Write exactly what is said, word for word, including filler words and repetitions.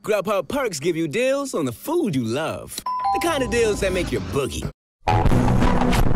Grubhub Perks give you deals on the food you love. The kind of deals that make your boogie.